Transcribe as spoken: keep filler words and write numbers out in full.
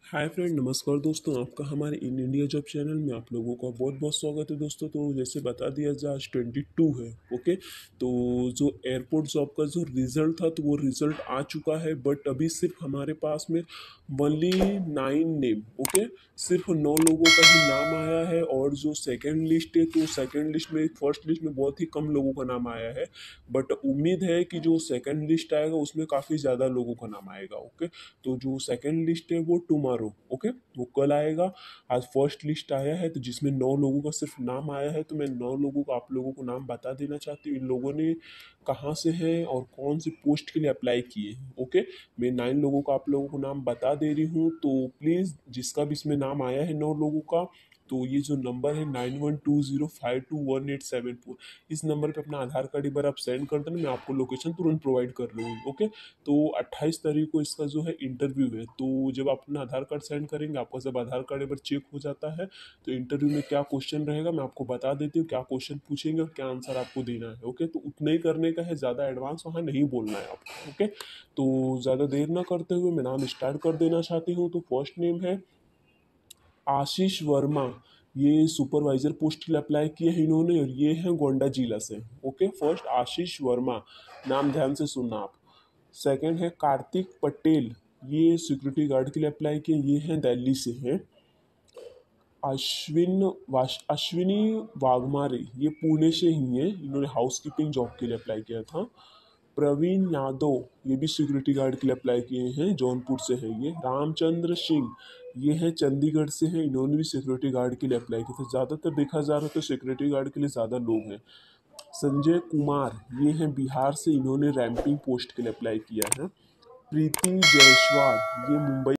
Hi friend, नमस्कार दोस्तों। आपका हमारे इन इंडिया जॉब चैनल में आप लोगों का बहुत बहुत स्वागत है दोस्तों। तो जैसे बता दिया जाए, आज ट्वेंटी टू है। ओके, तो जो एयरपोर्ट जॉब का जो रिज़ल्ट था, तो वो रिज़ल्ट आ चुका है। बट अभी सिर्फ हमारे पास में ओनली नाइन नेम। ओके, सिर्फ नौ लोगों का ही नाम आया है। और जो सेकंड लिस्ट है, तो सेकंड लिस्ट में फर्स्ट लिस्ट में बहुत ही कम लोगों का नाम आया है। बट उम्मीद है कि जो सेकंड लिस्ट आएगा उसमें काफ़ी ज़्यादा लोगों का नाम आएगा। ओके, तो जो सेकंड लिस्ट है वो टुमारो। ओके, वो कल आएगा। आज फर्स्ट लिस्ट आया है, तो जिसमें नौ लोगों का सिर्फ नाम आया है। तो मैं नौ लोगों को आप लोगों को नाम बता देना चाहती हूँ, इन लोगों ने कहाँ से है और कौन सी पोस्ट के लिए अप्लाई किए हैं। ओके, मैं नाइन लोगों का आप लोगों को नाम बता दे रही हूँ। तो प्लीज़ जिसका भी इसमें नाम आया है नौ लोगों का, तो ये जो नंबर है nine one two zero five two one eight seven four, इस नंबर पे अपना आधार कार्ड एक बार आप सेंड कर देना। मैं आपको लोकेशन तुरंत प्रोवाइड कर रही हूँ। ओके, तो अट्ठाईस तारीख को इसका जो है इंटरव्यू है। तो जब आप अपना आधार कार्ड सेंड करेंगे, आपका जब आधार कार्ड एक बार चेक हो जाता है, तो इंटरव्यू में क्या क्वेश्चन रहेगा मैं आपको बता देती हूँ। क्या क्वेश्चन पूछेंगे और क्या आंसर आपको देना है। ओके, तो उतना ही करने का है, ज़्यादा एडवांस वहाँ नहीं बोलना है आपको। ओके, तो ज़्यादा देर ना करते हुए मैं नाम स्टार्ट कर देना चाहती हूँ। तो फर्स्ट नेम है आशीष वर्मा। ये सुपरवाइजर पोस्ट के लिए अप्लाई किया है इन्होंने, और ये है गोंडा जिला से। ओके, फर्स्ट आशीष वर्मा, नाम ध्यान से सुनना आप। सेकंड है कार्तिक पटेल, ये सिक्योरिटी गार्ड के लिए अप्लाई किए, ये हैं दिल्ली से हैं। अश्विन वाश अश्विनी वाघमारे, ये पुणे से ही हैं, इन्होंने हाउस कीपिंग जॉब के लिए अप्लाई किया था। प्रवीण यादव, ये भी सिक्योरिटी गार्ड के लिए अप्लाई किए हैं, जौनपुर से है ये। रामचंद्र सिंह, ये है चंडीगढ़ से हैं, इन्होंने भी सिक्योरिटी गार्ड के लिए अप्लाई किया था। ज़्यादातर देखा जा रहा है तो सिक्योरिटी गार्ड के लिए ज़्यादा लोग हैं। संजय कुमार, ये हैं बिहार से, इन्होंने रैंपिंग पोस्ट के लिए अप्लाई किया है। प्रीति जायसवाल, ये मुंबई